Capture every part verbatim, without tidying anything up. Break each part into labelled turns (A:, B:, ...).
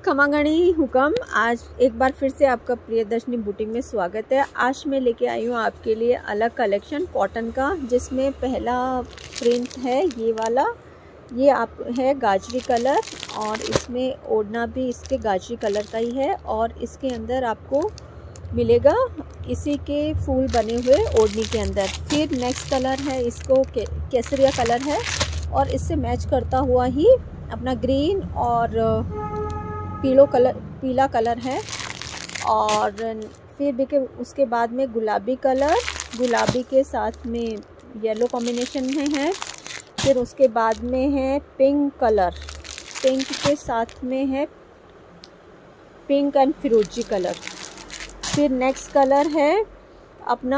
A: खमागणी हुकम। आज एक बार फिर से आपका प्रियदर्शनी बुटीक में स्वागत है। आज मैं लेके आई हूँ आपके लिए अलग कलेक्शन कॉटन का, जिसमें पहला प्रिंट है ये वाला। ये आप है गाजरी कलर और इसमें ओढ़ना भी इसके गाजरी कलर का ही है और इसके अंदर आपको मिलेगा इसी के फूल बने हुए ओढ़नी के अंदर। फिर नेक्स्ट कलर है इसको के, केसरिया कलर है और इससे मैच करता हुआ ही अपना ग्रीन और पीलो कलर पीला कलर है। और फिर भी के उसके बाद में गुलाबी कलर, गुलाबी के साथ में येलो कॉम्बिनेशन में है। फिर उसके बाद में है पिंक कलर, पिंक के साथ में है पिंक एंड फिरोजी कलर। फिर नेक्स्ट कलर है अपना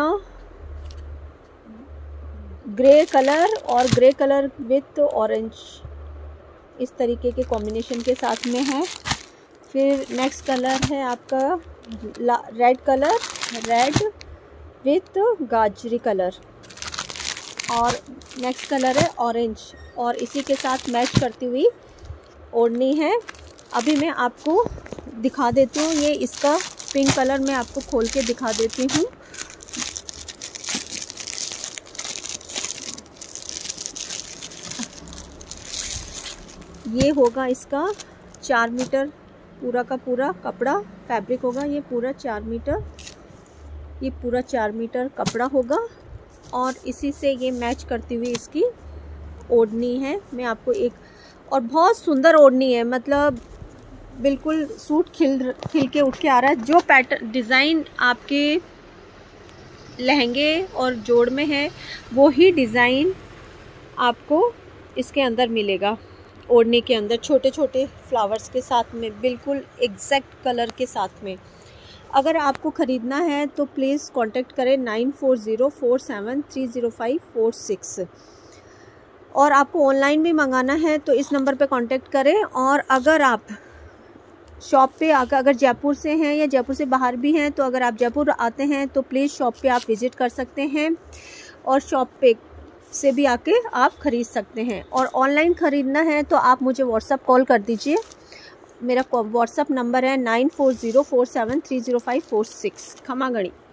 A: ग्रे कलर और ग्रे कलर विथ ऑरेंज, इस तरीके के कॉम्बिनेशन के साथ में है। फिर नेक्स्ट कलर है आपका रेड कलर, रेड विथ गाजरी कलर। और नेक्स्ट कलर है ऑरेंज और इसी के साथ मैच करती हुई ओढ़नी है। अभी मैं आपको दिखा देती हूँ, ये इसका पिंक कलर मैं आपको खोल के दिखा देती हूँ। ये होगा इसका चार मीटर पूरा का पूरा कपड़ा फैब्रिक होगा। ये पूरा चार मीटर ये पूरा चार मीटर कपड़ा होगा और इसी से ये मैच करती हुई इसकी ओढ़नी है। मैं आपको एक और बहुत सुंदर ओढ़नी है, मतलब बिल्कुल सूट खिल खिल के उठ के आ रहा है। जो पैटर्न डिज़ाइन आपके लहंगे और जोड़ में है वो ही डिज़ाइन आपको इसके अंदर मिलेगा। ओढ़नी के अंदर छोटे छोटे फ्लावर्स के साथ में बिल्कुल एग्जैक्ट कलर के साथ में। अगर आपको ख़रीदना है तो प्लीज़ कांटेक्ट करें nine four zero four seven three zero five four six. और आपको ऑनलाइन भी मंगाना है तो इस नंबर पे कांटेक्ट करें। और अगर आप शॉप पे आकर, अगर जयपुर से हैं या जयपुर से बाहर भी हैं, तो अगर आप जयपुर आते हैं तो प्लीज़ शॉप पे आप विज़िट कर सकते हैं और शॉप पे से भी आके आप ख़रीद सकते हैं। और ऑनलाइन ख़रीदना है तो आप मुझे व्हाट्सअप कॉल कर दीजिए। मेरा व्हाट्सअप नंबर है nine four zero four seven three zero five four six. खमागणी।